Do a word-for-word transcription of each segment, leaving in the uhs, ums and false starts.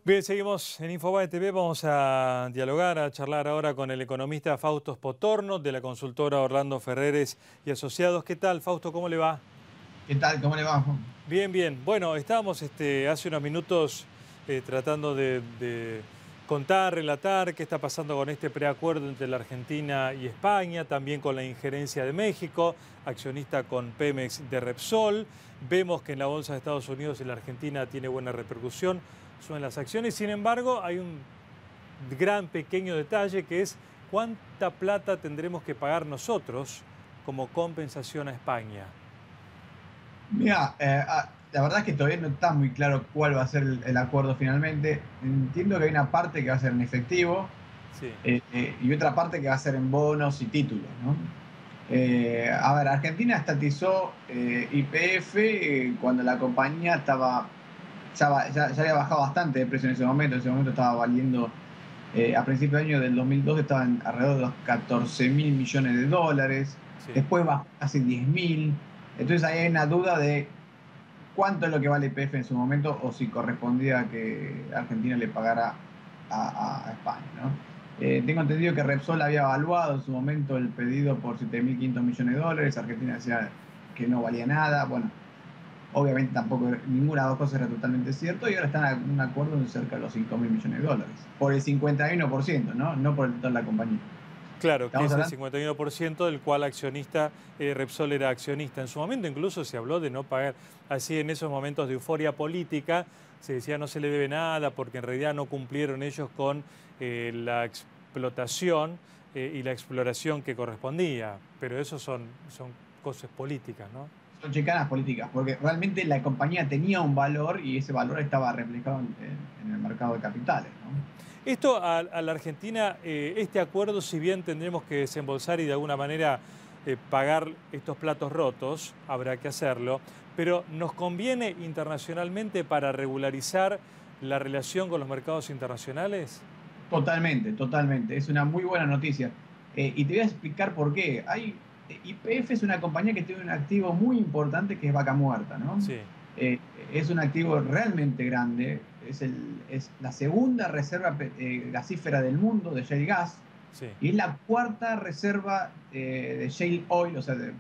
Bien, seguimos en Infobae T V. Vamos a dialogar, a charlar ahora con el economista Fausto Spotorno de la consultora Orlando Ferreres y Asociados. ¿Qué tal, Fausto? ¿Cómo le va? ¿Qué tal? ¿Cómo le va? Bien, bien. Bueno, estábamos este, hace unos minutos eh, tratando de, de contar, relatar qué está pasando con este preacuerdo entre la Argentina y España, también con la injerencia de México, accionista con Pemex de Repsol. Vemos que en la bolsa de Estados Unidos y la Argentina tiene buena repercusión, suben las acciones. Sin embargo, hay un gran pequeño detalle que es cuánta plata tendremos que pagar nosotros como compensación a España. Mira, eh, ah, la verdad es que todavía no está muy claro cuál va a ser el, el acuerdo finalmente. Entiendo que hay una parte que va a ser en efectivo Sí, eh, eh, y otra parte que va a ser en bonos y títulos, ¿no? Eh, a ver, Argentina estatizó eh, Y P F eh, cuando la compañía estaba, ya, va- ya- ya había bajado bastante de precio en ese momento. En ese momento estaba valiendo, eh, a principios de año del dos mil dos, estaban alrededor de los catorce mil millones de dólares. sí. Después bajó casi diez mil. Entonces ahí hay una duda de cuánto es lo que vale Y P F en su momento o si correspondía que Argentina le pagara a, a- a España, ¿no? Eh, tengo entendido que Repsol había evaluado en su momento el pedido por siete mil quinientos millones de dólares. Argentina decía que no valía nada. Bueno, obviamente tampoco ninguna de las dos cosas era totalmente cierto y ahora están en un acuerdo de cerca de los cinco mil millones de dólares. Por el cincuenta y uno por ciento, ¿no? No por el total de la compañía. Claro, que Estamos es el hablando. cincuenta y uno por ciento del cual accionista, eh, Repsol era accionista. En su momento incluso se habló de no pagar, así en esos momentos de euforia política, se decía no se le debe nada porque en realidad no cumplieron ellos con eh, la explotación eh, y la exploración que correspondía. Pero eso son, son cosas políticas, ¿no? Son chicanas políticas, porque realmente la compañía tenía un valor y ese valor estaba reflejado en, en el mercado de capitales, ¿no? Esto a, a la Argentina, eh, este acuerdo, si bien tendremos que desembolsar y de alguna manera eh, pagar estos platos rotos, habrá que hacerlo, pero ¿nos conviene internacionalmente para regularizar la relación con los mercados internacionales? Totalmente, totalmente. Es una muy buena noticia. Eh, y te voy a explicar por qué. Hay, Y P F es una compañía que tiene un activo muy importante que es Vaca Muerta, ¿no? Sí, Eh, es un activo realmente grande. Es, el, es la segunda reserva eh, gasífera del mundo de shale gas sí. y es la cuarta reserva eh, de shale oil, o sea, de, de,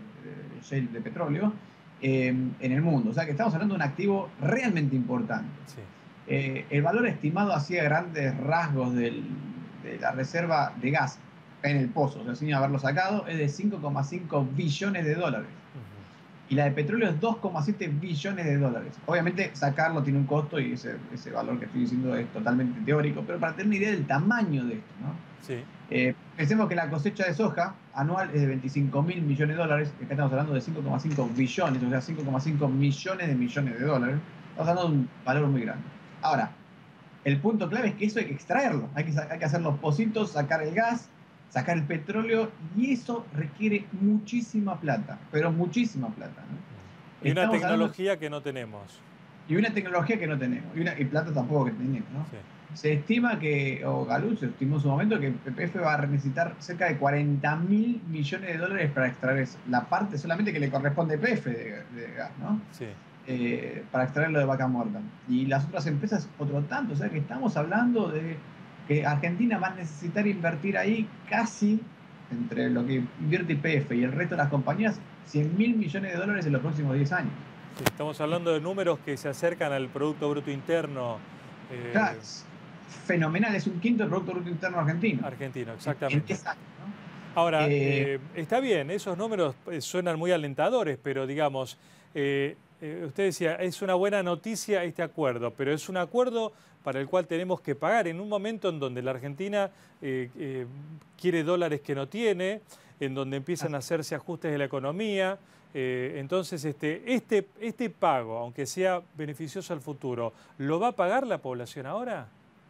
de shale de petróleo, eh, en el mundo. O sea que estamos hablando de un activo realmente importante. Sí. Eh, el valor estimado así a grandes rasgos del, de la reserva de gas en el pozo, o sea, sin haberlo sacado, es de cinco coma cinco billones de dólares. Ujú. Y la de petróleo es dos coma siete billones de dólares. Obviamente sacarlo tiene un costo y ese, ese valor que estoy diciendo es totalmente teórico, pero para tener una idea del tamaño de esto, ¿no? Sí. Eh, pensemos que la cosecha de soja anual es de veinticinco mil millones de dólares, acá estamos hablando de cinco coma cinco billones, o sea, cinco coma cinco millones de millones de dólares. Estamos hablando de un valor muy grande. Ahora, el punto clave es que eso hay que extraerlo, hay que, hay que hacer los pocitos, sacar el gas, sacar el petróleo, y eso requiere muchísima plata, pero muchísima plata, ¿no? Mm. Y una Estamos hablando. tecnología que no tenemos. Y una tecnología que no tenemos, y, una, y plata tampoco que tenemos, ¿no? Sí. Se estima que, o Galú se estimó en su momento, que P P F va a necesitar cerca de cuarenta mil millones de dólares para extraer eso, la parte solamente que le corresponde a P F de, de gas, ¿no? Sí. Eh, para extraerlo de Vaca Muerta. Y las otras empresas otro tanto, o sea que estamos hablando de que Argentina va a necesitar invertir ahí casi, entre lo que invierte Y P F y el resto de las compañías, cien mil millones de dólares en los próximos diez años. Sí, estamos hablando de números que se acercan al Producto Bruto Interno O sea, eh, es fenomenal, es un quinto del Producto Bruto Interno argentino. argentino, En, en exactamente. diez años, ¿no? Ahora, Eh, eh, está bien, esos números eh, suenan muy alentadores, pero digamos, eh, eh, usted decía, es una buena noticia este acuerdo, pero es un acuerdo para el cual tenemos que pagar en un momento en donde la Argentina eh, eh, quiere dólares que no tiene, en donde empiezan a así. hacerse ajustes de la economía. Eh, entonces, este, este, este pago, aunque sea beneficioso al futuro, ¿lo va a pagar la población ahora?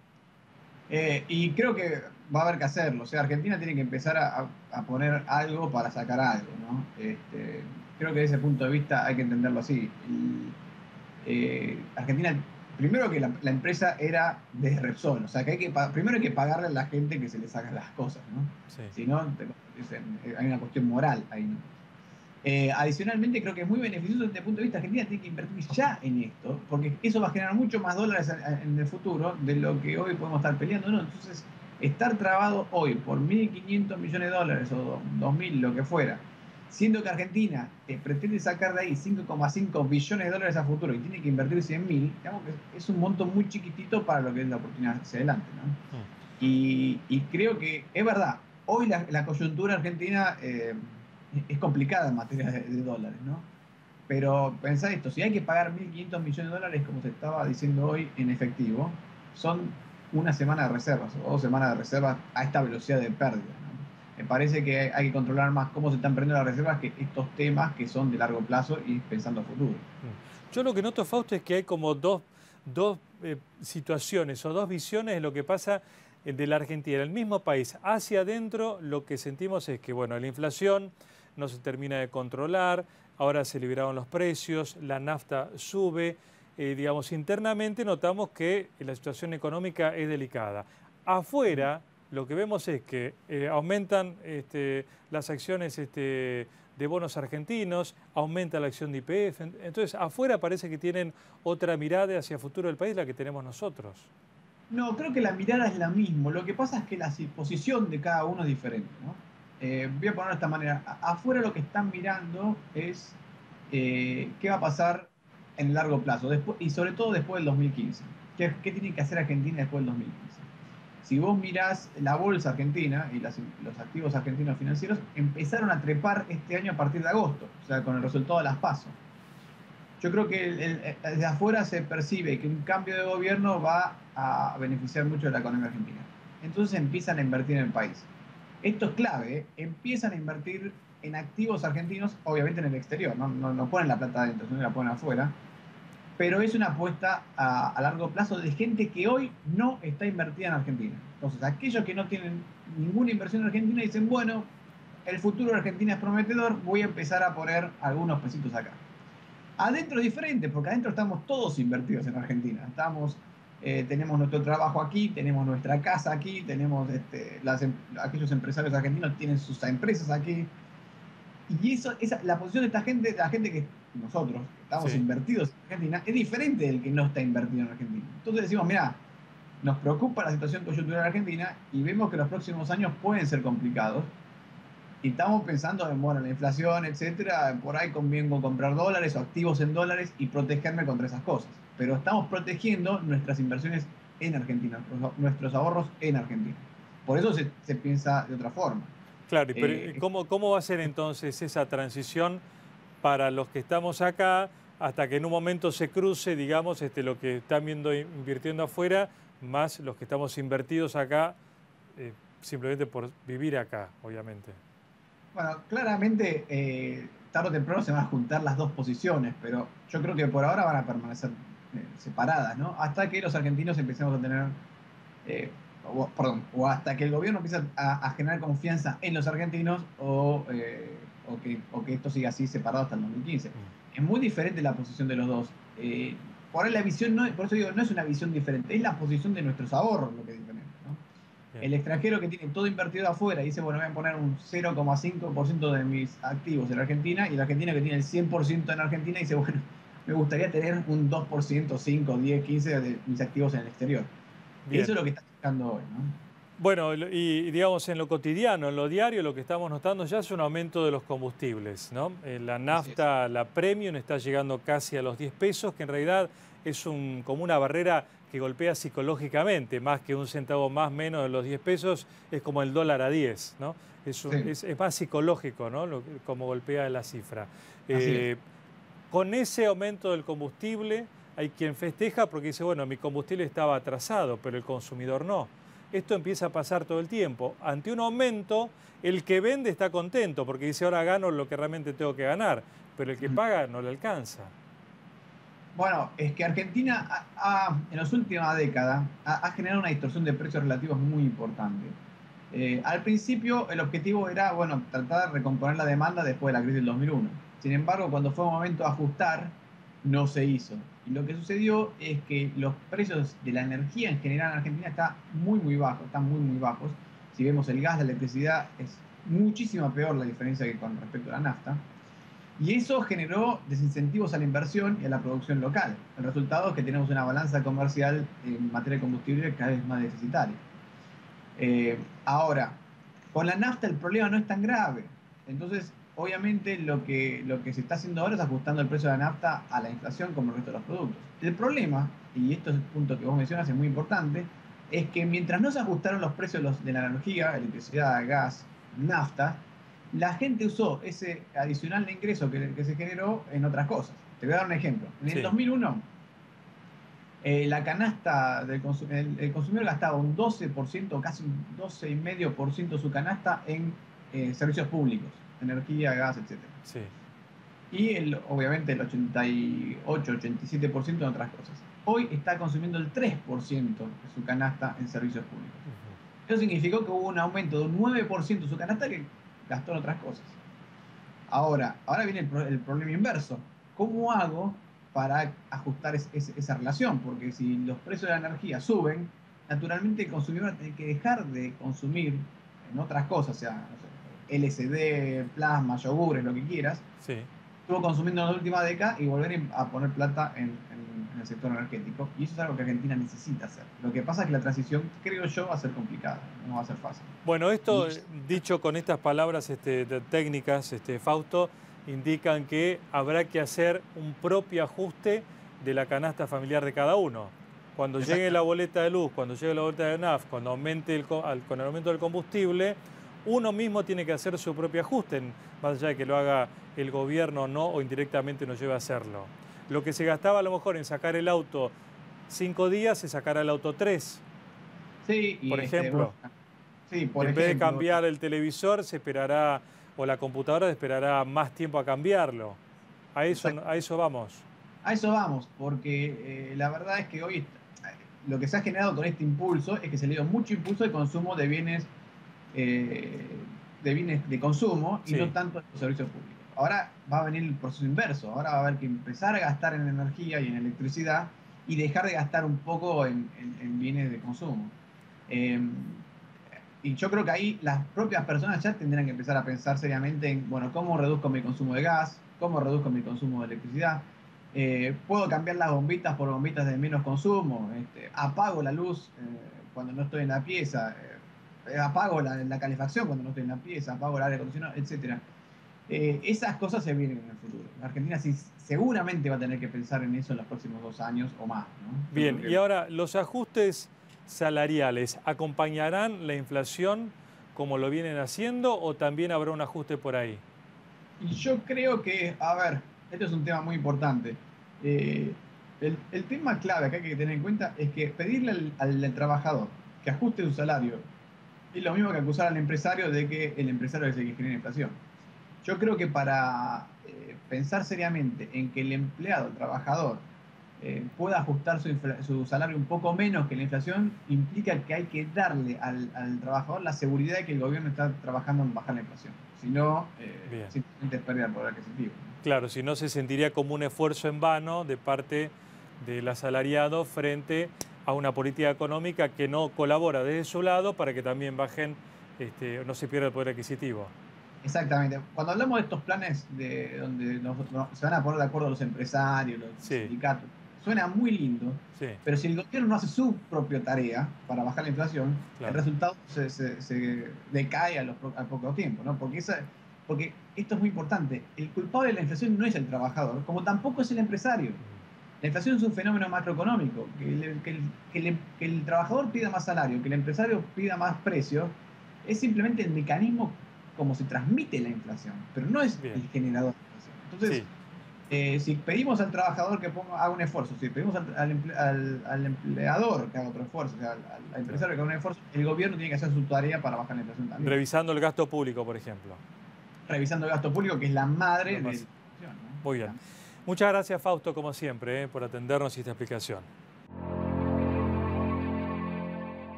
Eh, y creo que va a haber que hacerlo. O sea, Argentina tiene que empezar a, a poner algo para sacar algo, ¿no? Este, creo que desde ese punto de vista hay que entenderlo así. Y, eh, Argentina, primero que la, la, empresa era de Repsol, o sea, que hay que primero hay que pagarle a la gente que se le sacan las cosas, ¿no? Sí. Si no, te, dicen, hay una cuestión moral ahí, ¿no? Eh, adicionalmente, creo que es muy beneficioso desde el punto de vista argentina, tiene que invertir ya en esto, porque eso va a generar mucho más dólares en el futuro de lo que hoy podemos estar peleando, ¿no? Entonces, estar trabado hoy por mil quinientos millones de dólares o dos mil, lo que fuera, siendo que Argentina eh, pretende sacar de ahí cinco coma cinco billones de dólares a futuro y tiene que invertir cien mil, digamos que es un monto muy chiquitito para lo que es la oportunidad hacia adelante, ¿no? Mm. Y, y creo que es verdad, hoy la, la coyuntura argentina eh, es complicada en materia de, de dólares, ¿no? Pero pensá esto, si hay que pagar mil quinientos millones de dólares, como se estaba diciendo hoy, en efectivo, son una semana de reservas o dos semanas de reservas a esta velocidad de pérdida, ¿no? Me parece que hay que controlar más cómo se están perdiendo las reservas que estos temas que son de largo plazo y pensando a futuro. Yo lo que noto, Fausto, es que hay como dos, dos eh, situaciones o dos visiones de lo que pasa de la Argentina. En el mismo país, hacia adentro, lo que sentimos es que, bueno, la inflación no se termina de controlar, ahora se liberaron los precios, la nafta sube, eh, digamos, internamente notamos que la situación económica es delicada. Afuera, lo que vemos es que eh, aumentan este, las acciones este, de bonos argentinos, aumenta la acción de I P F. Entonces, afuera parece que tienen otra mirada hacia el futuro del país, la que tenemos nosotros. No, creo que la mirada es la misma. Lo que pasa es que la posición de cada uno es diferente, ¿no? Eh, voy a ponerlo de esta manera. Afuera lo que están mirando es eh, qué va a pasar en el largo plazo, después, y sobre todo después del dos mil quince. ¿Qué, qué tiene que hacer Argentina después del dos mil quince? Si vos mirás la bolsa argentina y las, los activos argentinos financieros, empezaron a trepar este año a partir de agosto, o sea, con el resultado de las PASO. Yo creo que el, el, desde afuera se percibe que un cambio de gobierno va a beneficiar mucho de la economía argentina. Entonces empiezan a invertir en el país. Esto es clave, ¿eh? Empiezan a invertir en activos argentinos, obviamente en el exterior, no, no, no ponen la plata adentro, sino la ponen afuera, pero es una apuesta a, a largo plazo de gente que hoy no está invertida en Argentina. Entonces, aquellos que no tienen ninguna inversión en Argentina dicen, bueno, el futuro de Argentina es prometedor, voy a empezar a poner algunos pesitos acá. Adentro es diferente, porque adentro estamos todos invertidos en Argentina. Estamos, eh, tenemos nuestro trabajo aquí, tenemos nuestra casa aquí, tenemos este, las, aquellos empresarios argentinos tienen sus empresas aquí. Y eso, esa, la posición de esta gente, de la gente que nosotros que estamos sí. invertidos en Argentina, es diferente del que no está invertido en Argentina. Entonces decimos, mira, nos preocupa la situación coyuntural de Argentina y vemos que los próximos años pueden ser complicados. Y estamos pensando en, bueno, la inflación, etcétera, por ahí conviene comprar dólares o activos en dólares y protegerme contra esas cosas. Pero estamos protegiendo nuestras inversiones en Argentina, nuestros ahorros en Argentina. Por eso se, se piensa de otra forma. Claro, pero eh, ¿cómo, ¿cómo va a ser entonces esa transición para los que estamos acá hasta que en un momento se cruce, digamos, este, lo que están viendo invirtiendo afuera, más los que estamos invertidos acá, eh, simplemente por vivir acá, obviamente? Bueno, claramente eh, tarde o temprano se van a juntar las dos posiciones, pero yo creo que por ahora van a permanecer eh, separadas, ¿no? Hasta que los argentinos empecemos a tener, eh, o, perdón, o hasta que el gobierno empiece a, a generar confianza en los argentinos o, eh, o, que, o que esto siga así separado hasta el dos mil quince. Mm. Es muy diferente la posición de los dos. Eh, por ahí la visión, no, por eso digo, no es una visión diferente, es la posición de nuestros ahorros lo que es diferente, ¿no? El extranjero que tiene todo invertido afuera dice, bueno, voy a poner un cero coma cinco por ciento de mis activos en Argentina, y el argentino que tiene el cien por ciento en Argentina dice, bueno, me gustaría tener un dos por ciento, cinco, diez, quince de mis activos en el exterior. Bien. Eso es lo que está buscando hoy, ¿no? Bueno, y digamos en lo cotidiano, en lo diario, lo que estamos notando ya es un aumento de los combustibles, ¿no? La nafta, la premium, está llegando casi a los diez pesos, que en realidad es un, como una barrera que golpea psicológicamente, más que un centavo más menos de los diez pesos, es como el dólar a diez, ¿no? Es, un, sí. es, es más psicológico, ¿no? Lo, como golpea la cifra. Eh, con ese aumento del combustible hay quien festeja porque dice, bueno, mi combustible estaba atrasado, pero el consumidor no. Esto empieza a pasar todo el tiempo. Ante un aumento, el que vende está contento porque dice, ahora gano lo que realmente tengo que ganar, pero el que paga no le alcanza. Bueno, es que Argentina ha, ha, en las últimas décadas ha, ha generado una distorsión de precios relativos muy importante. Eh, al principio el objetivo era, bueno, tratar de recomponer la demanda después de la crisis del dos mil uno. Sin embargo, cuando fue un momento de ajustar, no se hizo. Y lo que sucedió es que los precios de la energía en general en Argentina están muy, muy bajos, están muy, muy bajos. Si vemos el gas, la electricidad, es muchísimo peor la diferencia que con respecto a la nafta. Y eso generó desincentivos a la inversión y a la producción local. El resultado es que tenemos una balanza comercial en materia de combustible cada vez más deficitaria. Eh, ahora, con la nafta el problema no es tan grave. Entonces, obviamente, lo que, lo que se está haciendo ahora es ajustando el precio de la nafta a la inflación como el resto de los productos. El problema, y esto es el punto que vos mencionas, es muy importante, es que mientras no se ajustaron los precios de, los, de la energía, electricidad, gas, nafta, la gente usó ese adicional de ingreso que, que se generó en otras cosas. Te voy a dar un ejemplo. En Sí. el dos mil uno, eh, la canasta del consum el, el consumidor gastaba un doce por ciento, casi un doce coma cinco por ciento de su canasta en eh, servicios públicos, energía, gas, etcétera. Sí. Y el, obviamente el ochenta y ocho, ochenta y siete por ciento en otras cosas. Hoy está consumiendo el tres por ciento de su canasta en servicios públicos. Uh-huh. Eso significó que hubo un aumento de un nueve por ciento de su canasta que gastó en otras cosas. Ahora, ahora viene el, el problema inverso. ¿Cómo hago para ajustar es, es, esa relación? Porque si los precios de la energía suben, naturalmente el consumidor tiene que dejar de consumir en otras cosas, o sea, no sé, L C D, plasma, yogures, lo que quieras. Sí. Estuvo consumiendo en la última década y volver a poner plata en, en, en el sector energético. Y eso es algo que Argentina necesita hacer. Lo que pasa es que la transición, creo yo, va a ser complicada, no va a ser fácil. Bueno, esto, y... dicho con estas palabras este, técnicas, este, Fausto, indican que habrá que hacer un propio ajuste de la canasta familiar de cada uno. Cuando llegue la boleta de luz, cuando llegue la boleta de N A F, cuando aumente el, con el aumento del combustible, uno mismo tiene que hacer su propio ajuste, más allá de que lo haga el gobierno o no, o indirectamente nos lleve a hacerlo. Lo que se gastaba a lo mejor en sacar el auto cinco días, se sacará el auto tres. Sí, y por este, ejemplo. Bueno, sí, por en ejemplo, vez de cambiar el televisor, se esperará, o la computadora esperará más tiempo a cambiarlo. A eso, a eso vamos. A eso vamos, porque eh, la verdad es que hoy lo que se ha generado con este impulso es que se le dio mucho impulso al consumo de bienes Eh, de bienes de consumo y sí. no tanto en los servicios públicos. Ahora va a venir el proceso inverso, ahora va a haber que empezar a gastar en energía y en electricidad y dejar de gastar un poco en, en, en bienes de consumo. Eh, y yo creo que ahí las propias personas ya tendrán que empezar a pensar seriamente en, bueno, ¿cómo reduzco mi consumo de gas? ¿Cómo reduzco mi consumo de electricidad? Eh, ¿Puedo cambiar las bombitas por bombitas de menos consumo? Este, ¿Apago la luz eh, cuando no estoy en la pieza? Eh, apago la, la calefacción cuando no estoy en la pieza, apago el aire acondicionado, etcétera. Eh, esas cosas se vienen en el futuro. Argentina sí, seguramente va a tener que pensar en eso en los próximos dos años o más, ¿no? Bien, que... y ahora, ¿los ajustes salariales acompañarán la inflación como lo vienen haciendo o también habrá un ajuste por ahí? Y yo creo que, a ver, este es un tema muy importante. Eh, el, el tema clave que hay que tener en cuenta es que pedirle al, al, al trabajador que ajuste su salario es lo mismo que acusar al empresario de que el empresario es el que genera inflación. Yo creo que para eh, pensar seriamente en que el empleado, el trabajador, eh, pueda ajustar su, su salario un poco menos que la inflación, implica que hay que darle al, al trabajador la seguridad de que el gobierno está trabajando en bajar la inflación. Si no, eh, simplemente es pérdida de poder adquisitivo. Claro, si no se sentiría como un esfuerzo en vano de parte del asalariado frente a una política económica que no colabora desde su lado para que también bajen, este, no se pierda el poder adquisitivo. Exactamente. Cuando hablamos de estos planes de donde nos, no, se van a poner de acuerdo los empresarios, los sí. sindicatos, suena muy lindo, sí. pero si el gobierno no hace su propia tarea para bajar la inflación, claro. el resultado se, se, se decae a, los, a poco tiempo, ¿no? Porque, esa, porque esto es muy importante. El culpable de la inflación no es el trabajador, como tampoco es el empresario. La inflación es un fenómeno macroeconómico, que el, que, el, que, el, que el trabajador pida más salario, que el empresario pida más precio, es simplemente el mecanismo como se transmite la inflación, pero no es Bien. el generador de la inflación. Entonces, sí. eh, si pedimos al trabajador que ponga, haga un esfuerzo, si pedimos al, al, al, al empleador que haga otro esfuerzo, o sea, al, al empresario que haga un esfuerzo, el gobierno tiene que hacer su tarea para bajar la inflación también. Revisando el gasto público, por ejemplo. Revisando el gasto público, que es la madre de la inflación, ¿no? Muy bien. Muchas gracias, Fausto, como siempre, eh, por atendernos y esta explicación.